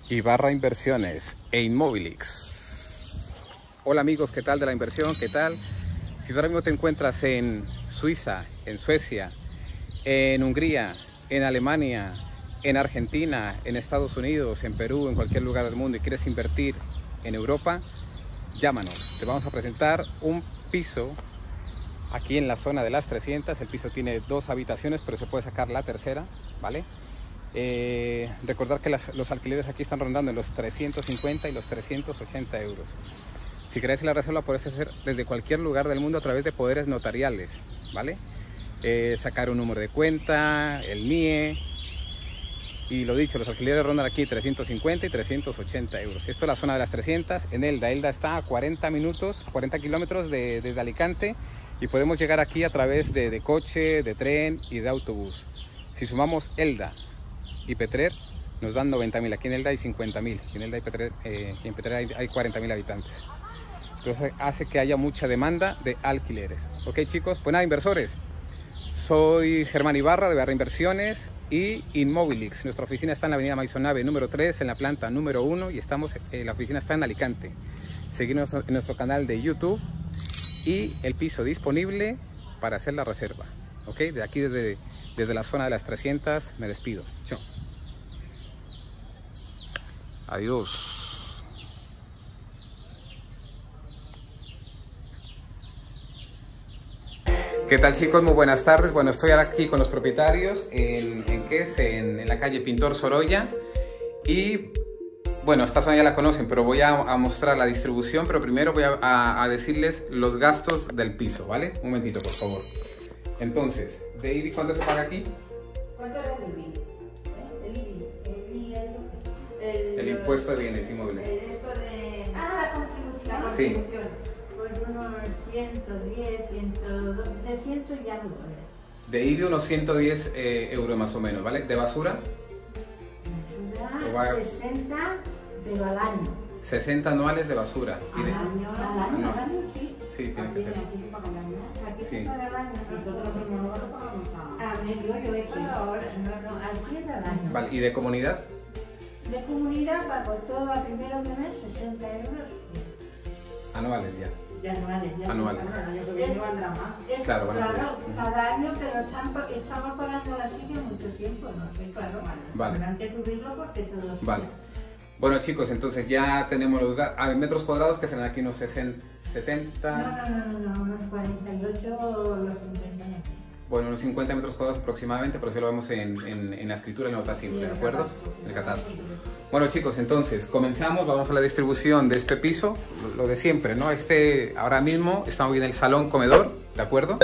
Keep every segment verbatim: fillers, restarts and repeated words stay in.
Ibarra Inversiones e Inmobilix. Hola amigos, ¿qué tal de la inversión? ¿Qué tal? Si ahora mismo te encuentras en Suiza, en Suecia, en Hungría, en Alemania, en Argentina, en Estados Unidos, en Perú, en cualquier lugar del mundo y quieres invertir en Europa, llámanos. Te vamos a presentar un piso aquí en la zona de las trescientas. El piso tiene dos habitaciones, pero se puede sacar la tercera, ¿vale? Eh, recordar que las, los alquileres aquí están rondando en los trescientos cincuenta y los trescientos ochenta euros. Si queréis la reserva, podéis hacer desde cualquier lugar del mundo a través de poderes notariales, ¿vale? Eh, sacar un número de cuenta, el M I E. Y lo dicho, los alquileres rondan aquí trescientos cincuenta y trescientos ochenta euros. Esto es la zona de las trescientas, en Elda. Elda está a cuarenta minutos, a cuarenta kilómetros de, desde Alicante, y podemos llegar aquí a través de, de coche, de tren y de autobús. Si sumamos Elda y Petrer, nos dan noventa mil. Aquí en Elda hay cincuenta mil. En Elda y Petrer, eh, en Petrer hay, hay cuarenta mil habitantes. Entonces hace que haya mucha demanda de alquileres. Ok, chicos, pues nada, inversores. Soy Germán Ibarra de Ibarra Inversiones y Inmobilix. Nuestra oficina está en la avenida Maisonave número tres, en la planta número uno, y estamos, eh, la oficina está en Alicante. Seguidnos en nuestro canal de YouTube y el piso disponible para hacer la reserva. Ok, de aquí desde, desde la zona de las trescientas me despido. Chao. Adiós. ¿Qué tal, chicos? Muy buenas tardes. Bueno, estoy ahora aquí con los propietarios en, en ¿qué es? En, en la calle Pintor Sorolla. Y bueno, esta zona ya la conocen, pero voy a, a mostrar la distribución. Pero primero voy a, a, a decirles los gastos del piso, ¿vale? Un momentito, por favor. Entonces, ¿de I B I cuánto se paga aquí? ¿Cuánto es el I B I? ¿Eh? El I B I. El I B I es el, El impuesto de bienes inmuebles. El esto de... Ah, la contribución. La Sí. contribución. Pues unos ciento diez, ciento dos, de ciento y algo. De I B I unos ciento diez eh, euros más o menos, ¿vale? ¿De basura? Basura, va- sesenta, pero al año. sesenta anuales de basura. Y de- Al año, al año, No. al año, sí. Sí, tiene que ser. Aquí se paga el año. Aquí Sí. se paga el año. Nosotros en Monóvar lo pagamos a... A ver, yo, yo he pagado ahora. No, no, aquí es al año. Vale, ¿y de comunidad? De comunidad pago todo a primero de mes, sesenta euros. Anuales ya. De anuales, ya. Anuales. El año que viene valdrá más. Es, Claro, van a claro, subir. Ujú. cada año, pero están, pa- estamos pagando la silla mucho tiempo, no sé, claro. Vale. Tendrán que subirlo porque todo sube. Vale. Bueno, chicos, entonces ya tenemos los ga- a ver, metros cuadrados que serán aquí unos sesenta, No, setenta, no, no, no, no, unos cuarenta y ocho, los cincuenta años. bueno, unos cincuenta metros cuadrados aproximadamente, pero eso lo vemos en, en, en la escritura, en la nota simple, ¿de acuerdo? En el catastro. Bueno, chicos, entonces comenzamos, vamos a la distribución de este piso, lo, lo de siempre, ¿no? Este, ahora mismo estamos en el salón comedor, ¿de acuerdo?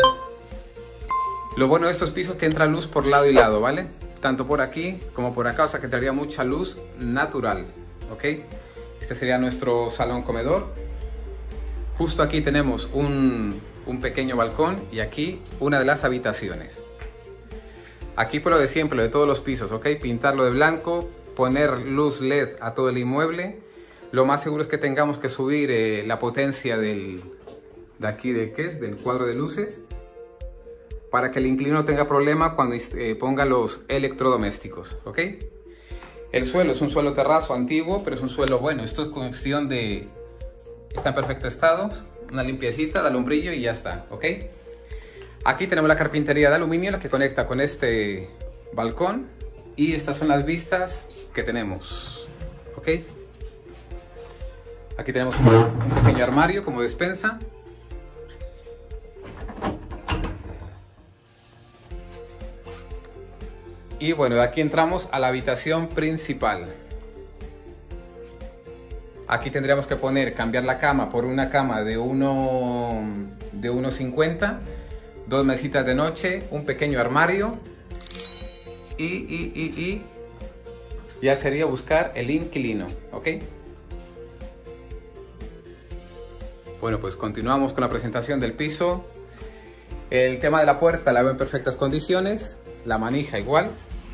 Lo bueno de estos pisos es que entra luz por lado y lado, ¿vale? Tanto por aquí como por acá, o sea que entraría mucha luz natural, ¿ok? Este sería nuestro salón comedor. Justo aquí tenemos un, un pequeño balcón y aquí una de las habitaciones. Aquí por lo de siempre, lo de todos los pisos, ¿ok? Pintarlo de blanco, poner luz L E D a todo el inmueble. Lo más seguro es que tengamos que subir eh, la potencia del, de aquí, de ¿qué es? Del cuadro de luces, para que el inquilino no tenga problema cuando eh, ponga los electrodomésticos, ¿ok? El suelo es un suelo terrazo antiguo, pero es un suelo bueno. Esto es cuestión de... está en perfecto estado, una limpiecita, dale un brillo y ya está, ¿ok? Aquí tenemos la carpintería de aluminio, la que conecta con este balcón. Y estas son las vistas que tenemos, ¿ok? Aquí tenemos un, un pequeño armario como despensa. Y bueno, de aquí entramos a la habitación principal. Aquí tendríamos que poner, cambiar la cama por una cama de uno de uno cincuenta, dos mesitas de noche, un pequeño armario y, y, y, y ya sería buscar el inquilino, ¿ok? Bueno, pues continuamos con la presentación del piso. El tema de la puerta la veo en perfectas condiciones, la manija igual.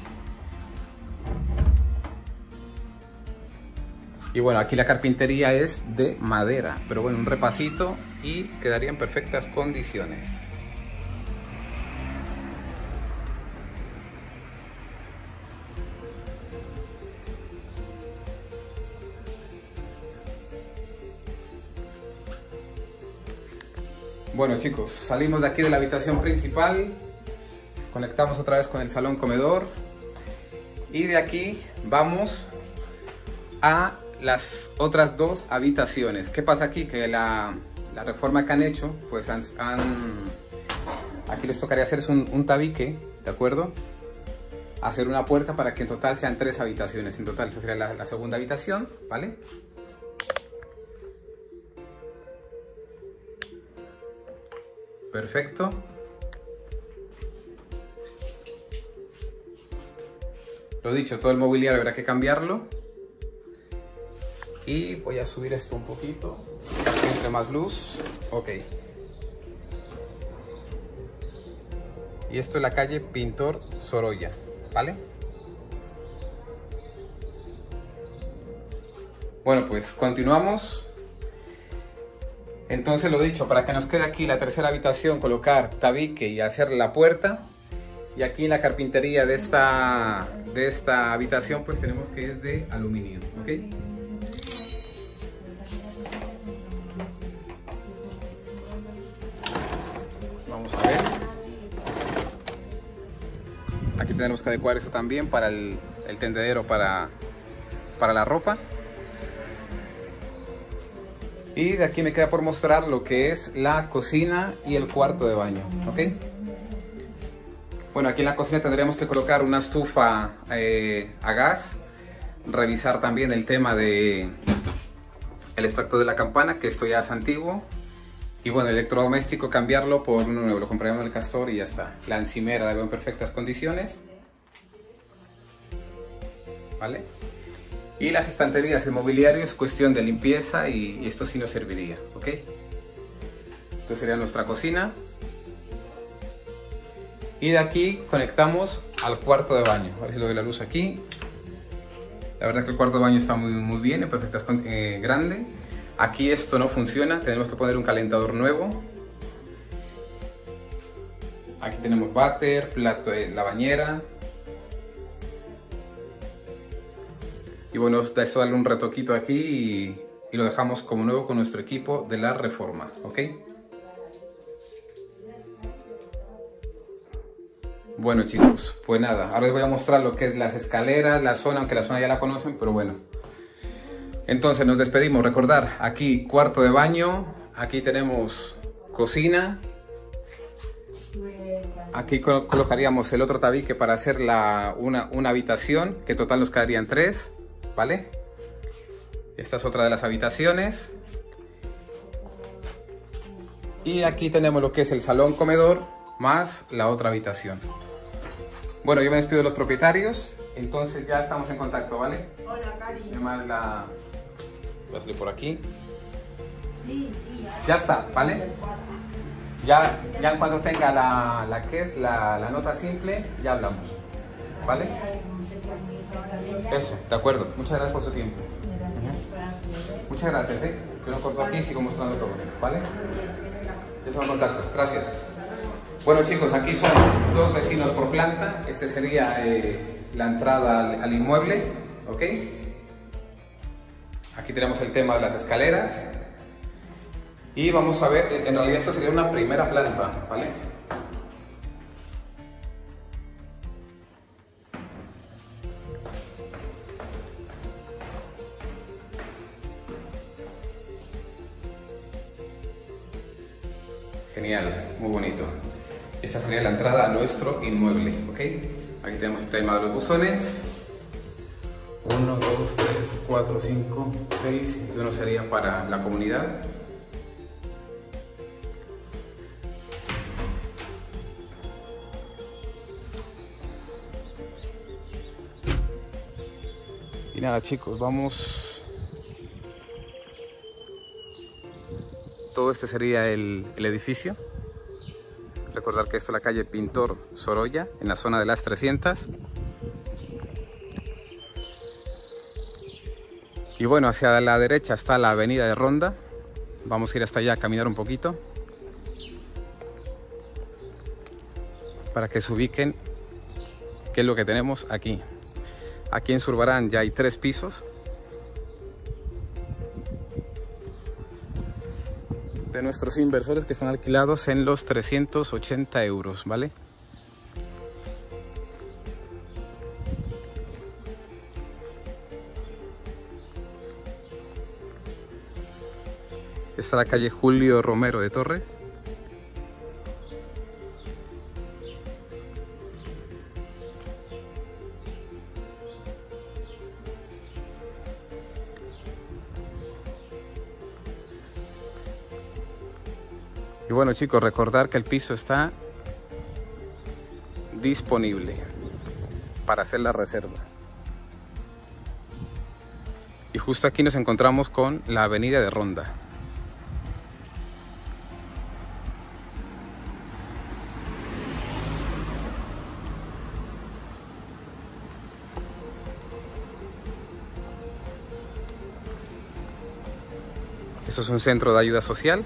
Y bueno, aquí la carpintería es de madera, pero bueno, un repasito y quedaría en perfectas condiciones. Bueno chicos, salimos de aquí de la habitación principal, conectamos otra vez con el salón comedor y de aquí vamos a las otras dos habitaciones. ¿Qué pasa aquí? Que la, la reforma que han hecho, pues han, han aquí les tocaría hacer un, un tabique, ¿de acuerdo? Hacer una puerta para que en total sean tres habitaciones. En total esta sería la, la segunda habitación, ¿vale? Perfecto. Lo dicho, todo el mobiliario habrá que cambiarlo. Y voy a subir esto un poquito, para que entre más luz. Ok. Y esto es la calle Pintor Sorolla, ¿vale? Bueno, pues continuamos. Entonces, lo dicho, para que nos quede aquí la tercera habitación, colocar tabique y hacer la puerta. Y aquí en la carpintería de esta, de esta habitación, pues tenemos que es de aluminio, ¿ok? Vamos a ver. Aquí tenemos que adecuar eso también para el, el tendedero para, para la ropa. Y de aquí me queda por mostrar lo que es la cocina y el cuarto de baño, ¿ok? Bueno, aquí en la cocina tendríamos que colocar una estufa eh, a gas, revisar también el tema de el extractor de la campana, que esto ya es antiguo, y bueno, el electrodoméstico cambiarlo por uno nuevo, lo compraríamos en el Castor y ya está. La encimera la veo en perfectas condiciones, ¿vale? Y las estanterías, el mobiliario es cuestión de limpieza y, y esto sí nos serviría, ¿ok? Esto sería nuestra cocina. Y de aquí conectamos al cuarto de baño. A ver si lo ve la luz aquí. La verdad que el cuarto de baño está muy, muy bien, en perfectas eh, grande. Aquí esto no funciona, tenemos que poner un calentador nuevo. Aquí tenemos váter, plato de la bañera. Y bueno, esto darle un retoquito aquí y, y lo dejamos como nuevo con nuestro equipo de la reforma, ¿ok? Bueno chicos, pues nada, ahora les voy a mostrar lo que es las escaleras, la zona, aunque la zona ya la conocen, pero bueno. Entonces nos despedimos, recordar, aquí cuarto de baño, aquí tenemos cocina. Aquí colocaríamos el otro tabique para hacer la, una, una habitación, que total nos quedarían tres, ¿vale? Esta es otra de las habitaciones. Y aquí tenemos lo que es el salón comedor, más la otra habitación. Bueno, yo me despido de los propietarios, entonces ya estamos en contacto, ¿vale? Hola, Cari. Además la... voy a salir por aquí. Sí, sí, ya. Ya está, ¿vale? Ya, ya en cuanto tenga la, la que es la, la nota simple, ya hablamos, ¿vale? Eso, de acuerdo. Muchas gracias por su tiempo. Muchas gracias, ¿eh? Que no corto aquí y sigo mostrando todo, ¿vale? Ya estamos en contacto. Gracias. Bueno chicos, aquí son dos vecinos por planta. Este sería eh, la entrada al, al inmueble, ¿ok? Aquí tenemos el tema de las escaleras. Y vamos a ver, en realidad esto sería una primera planta, ¿vale? Genial, muy bonito. Esta sería la entrada a nuestro inmueble, ¿ok? Aquí tenemos el tema de los buzones. uno, dos, tres, cuatro, cinco, seis. Y uno sería para la comunidad. Y nada chicos, vamos. Todo este sería el, el edificio. Recordar que esto es la calle Pintor Sorolla, en la zona de las trescientas. Y bueno, hacia la derecha está la avenida de Ronda. Vamos a ir hasta allá a caminar un poquito, para que se ubiquen qué es lo que tenemos aquí. Aquí en Zurbarán ya hay tres pisos. de nuestros inversores que están alquilados en los trescientos ochenta euros, ¿vale? Esta es la calle Julio Romero de Torres. Y bueno, chicos, recordar que el piso está disponible para hacer la reserva. Y justo aquí nos encontramos con la avenida de Ronda. Esto es un centro de ayuda social.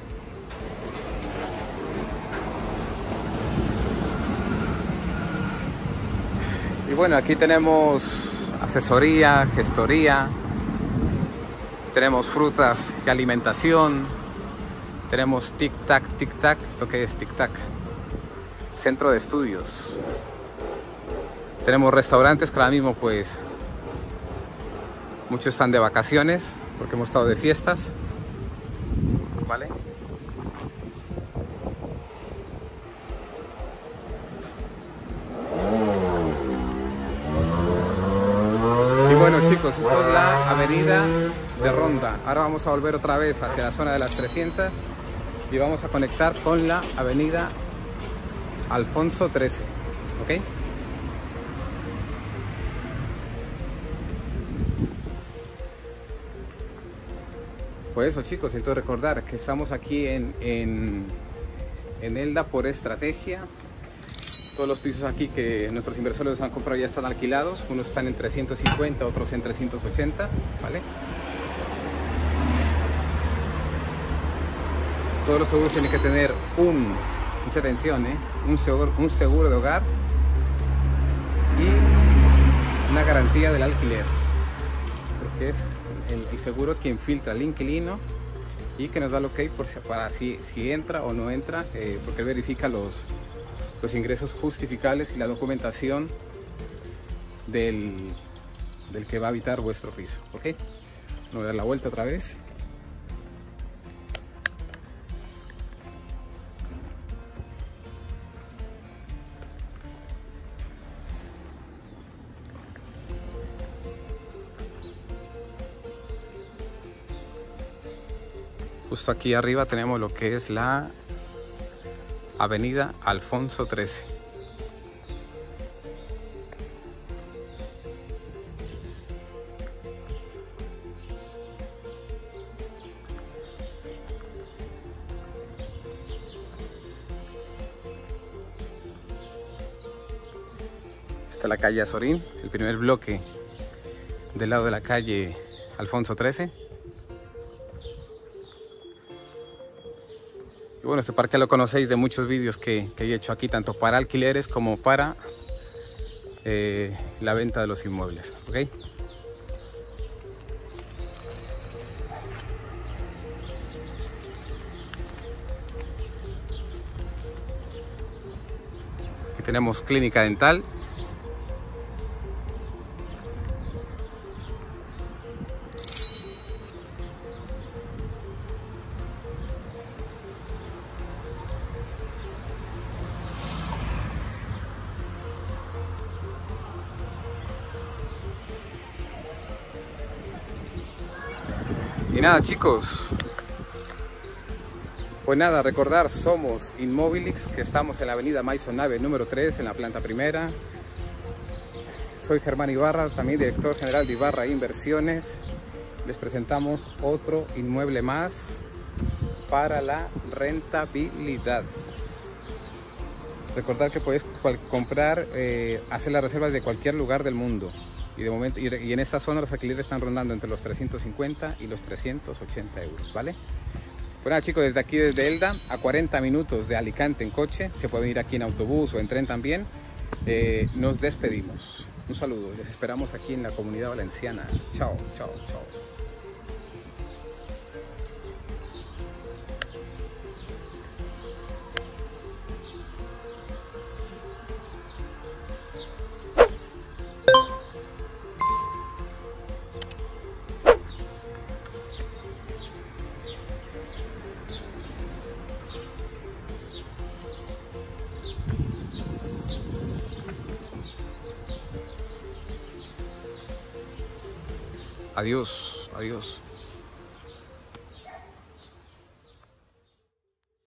Y bueno, aquí tenemos asesoría, gestoría, tenemos frutas y alimentación, tenemos tic-tac, tic-tac. ¿Esto qué es tic-tac? Centro de estudios. Tenemos restaurantes que ahora mismo pues muchos están de vacaciones porque hemos estado de fiestas, ¿vale? Bueno, chicos, esto es la avenida de Ronda. Ahora vamos a volver otra vez hacia la zona de las trescientas y vamos a conectar con la avenida Alfonso trece, ¿ok? Por eso, chicos, entonces recordar que estamos aquí en, en, en Elda por estrategia. Todos los pisos aquí que nuestros inversores han comprado ya están alquilados. Unos están en trescientos cincuenta, otros en trescientos ochenta, ¿vale? Todos los seguros tienen que tener un, mucha atención, ¿eh? un, seguro, un seguro de hogar y una garantía del alquiler. Porque es el, el seguro quien filtra al inquilino y que nos da el ok por si, para si, si entra o no entra, eh, porque él verifica los... los ingresos justificables y la documentación del, del que va a habitar vuestro piso, ¿ok? Voy a dar la vuelta otra vez. Justo aquí arriba tenemos lo que es la avenida Alfonso trece. Esta es la calle Azorín, el primer bloque del lado de la calle Alfonso trece. Y bueno, este parque lo conocéis de muchos vídeos que, que he hecho aquí, tanto para alquileres como para eh, la venta de los inmuebles, ¿ok? Aquí tenemos clínica dental. Y nada, chicos, pues nada, recordar, somos Inmobilix, que estamos en la avenida Maison Nave número tres, en la planta primera. Soy Germán Ibarra, también director general de Ibarra Inversiones. Les presentamos otro inmueble más para la rentabilidad. Recordar que puedes comprar, eh, hacer las reservas de cualquier lugar del mundo. Y, de momento, y, y en esta zona los alquileres están rondando entre los trescientos cincuenta y los trescientos ochenta euros, ¿vale? Bueno, chicos, desde aquí, desde Elda, a cuarenta minutos de Alicante en coche, se pueden ir aquí en autobús o en tren también. Eh, nos despedimos. Un saludo, les esperamos aquí en la Comunidad Valenciana. Chao, chao, chao. Adiós, adiós.